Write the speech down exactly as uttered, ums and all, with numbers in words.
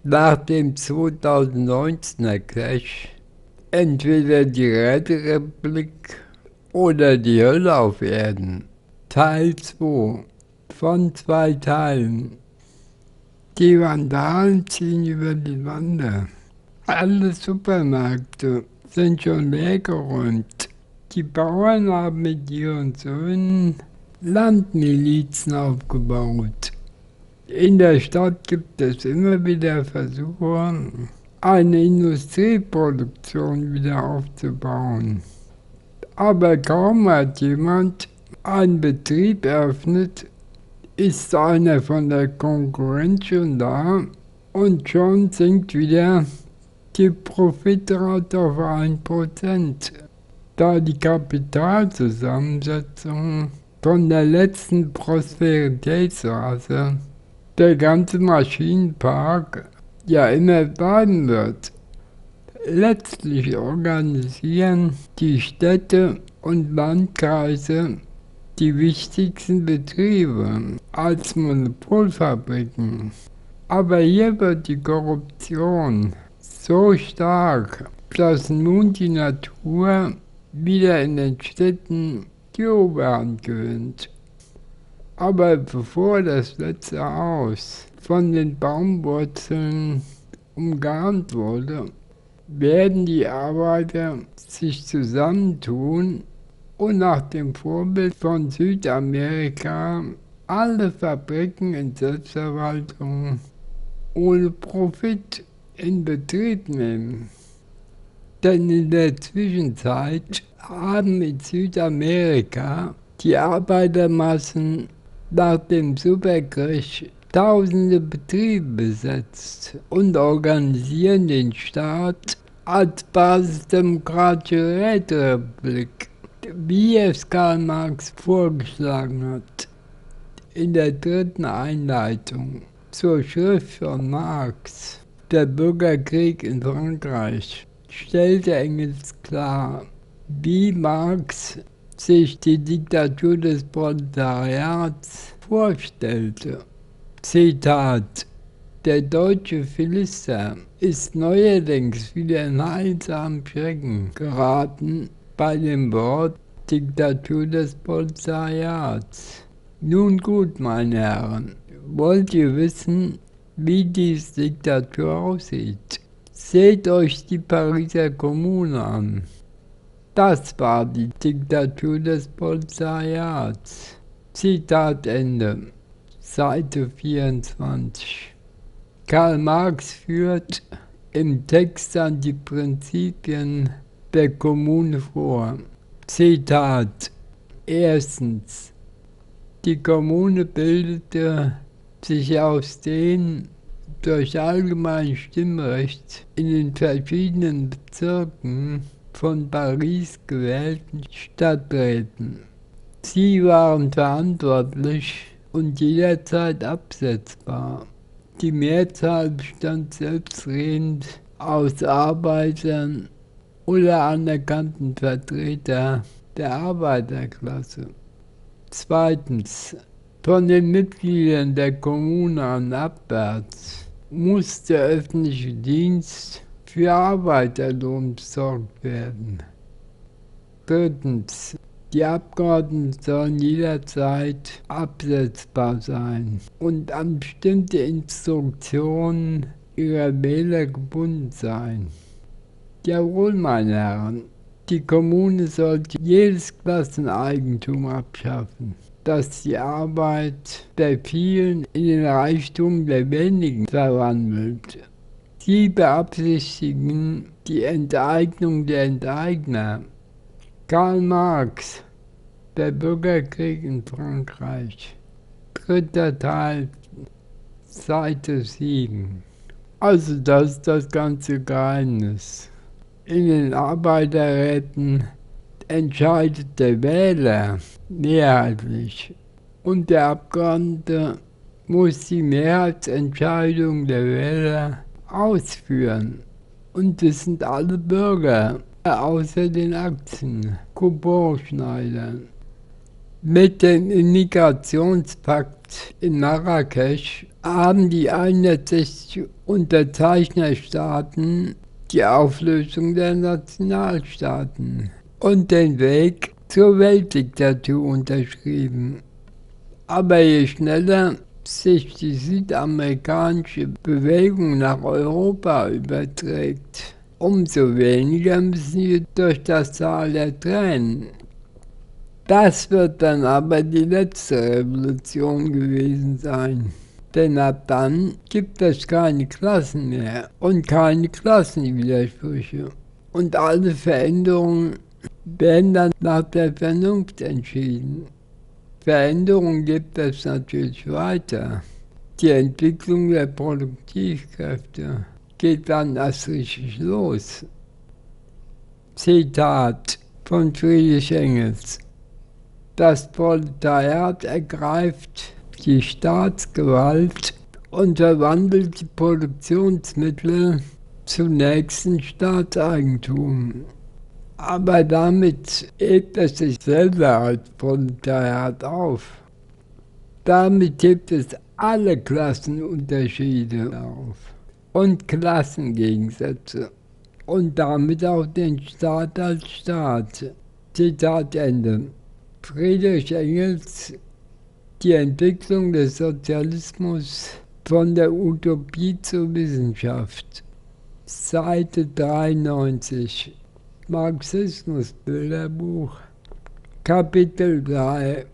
nach dem zweitausendneunzehner Crash entweder die Räterepublik oder die Hölle auf Erden. Teil zwei von zwei Teilen. Die Vandalen ziehen über die Wander. Alle Supermärkte sind schon leergeräumt. Die Bauern haben mit ihren Söhnen Landmilizen aufgebaut. In der Stadt gibt es immer wieder Versuche, eine Industrieproduktion wieder aufzubauen. Aber kaum hat jemand einen Betrieb eröffnet, ist einer von der Konkurrenz schon da und schon sinkt wieder die Profitrate auf ein Prozent, da die Kapitalzusammensetzung von der letzten Prosperitätsphase der ganze Maschinenpark ja immer bleiben wird. Letztlich organisieren die Städte und Landkreise die wichtigsten Betriebe als Monopolfabriken. Aber hier wird die Korruption so stark, dass nun die Natur wieder in den Städten die Oberhand gewinnt. Aber bevor das letzte Haus von den Baumwurzeln umgarnt wurde, werden die Arbeiter sich zusammentun und nach dem Vorbild von Südamerika alle Fabriken in Selbstverwaltung ohne Profit in Betrieb nehmen. Denn in der Zwischenzeit haben in Südamerika die Arbeitermassen nach dem Supercrash tausende Betriebe besetzt und organisieren den Staat als basisdemokratische Räterepublik, wie es Karl Marx vorgeschlagen hat. In der dritten Einleitung zur Schrift von Marx, Der Bürgerkrieg in Frankreich, stellte Engels klar, wie Marx sich die Diktatur des Proletariats vorstellte. Zitat: Der deutsche Philister ist neuerdings wieder in heilsamen Schrecken geraten bei dem Wort Diktatur des Proletariats. Nun gut, meine Herren, wollt ihr wissen, wie diese Diktatur aussieht? Seht euch die Pariser Kommune an. Das war die Diktatur des Proletariats. Zitat Ende. Seite vierundzwanzig. Karl Marx führt im Text dann die Prinzipien der Kommune vor. Zitat: Erstens. Die Kommune bildete sich aus den durch allgemein Stimmrecht in den verschiedenen Bezirken von Paris gewählten Stadträten. Sie waren verantwortlich und jederzeit absetzbar. Die Mehrzahl bestand selbstredend aus Arbeitern oder anerkannten Vertretern der Arbeiterklasse. Zweitens. Von den Mitgliedern der Kommune an abwärts muss der öffentliche Dienst für Arbeiterlohn besorgt werden. Drittens. Die Abgeordneten sollen jederzeit absetzbar sein und an bestimmte Instruktionen ihrer Wähler gebunden sein. Jawohl, meine Herren, die Kommune sollte jedes Klasseneigentum abschaffen, das die Arbeit der vielen in den Reichtum der wenigen verwandelt. Sie beabsichtigen die Enteignung der Enteigner. Karl Marx, Der Bürgerkrieg in Frankreich, dritter Teil, Seite sieben. Also das ist das ganze Geheimnis. In den Arbeiterräten entscheidet der Wähler mehrheitlich und der Abgeordnete muss die Mehrheitsentscheidung der Wähler ausführen. Und es sind alle Bürger, außer den Aktien, Couponschneidern. Mit dem Immigrationspakt in Marrakesch haben die einundsechzig Unterzeichnerstaaten die Auflösung der Nationalstaaten und den Weg zur Weltdiktatur unterschrieben. Aber je schneller sich die südamerikanische Bewegung nach Europa überträgt, umso weniger müssen wir durch das Tal der Tränen. Das wird dann aber die letzte Revolution gewesen sein. Denn ab dann gibt es keine Klassen mehr und keine Klassenwidersprüche. Und alle Veränderungen werden dann nach der Vernunft entschieden. Veränderungen gibt es natürlich weiter. Die Entwicklung der Produktivkräfte geht dann erst richtig los. Zitat von Friedrich Engels: Das Proletariat ergreift die Staatsgewalt und verwandelt die Produktionsmittel zu nächsten Staatseigentum. Aber damit hebt es sich selber als Proletariat auf. Damit hebt es alle Klassenunterschiede auf und Klassengegensätze und damit auch den Staat als Staat. Zitat Ende. Friedrich Engels, Die Entwicklung des Sozialismus von der Utopie zur Wissenschaft. Seite dreiundneunzig. Marxismus-Bilderbuch. Kapitel drei.